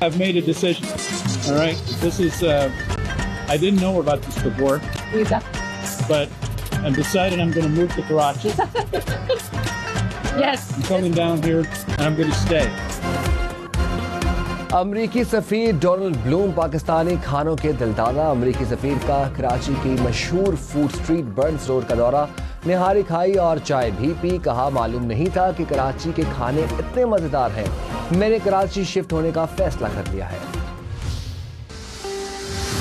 I've made a decision. All right. This is, I didn't know about this before, but I'm decided I'm going to move to Karachi. Yes. I'm coming down here and I'm going to stay. अमरीकी सफ़ीर Donald Bloom Pakistani खानों के दिलदादा। अमरीकी सफ़ीर का कराची की मशहूर food street Burns road का दौरा, निहारी खाई और चाय भी पी। कहा, मालूम नहीं था कि कराची के खाने इतने मज़ेदार हैं। मैंने कराची शिफ्ट होने का फैसला कर लिया है।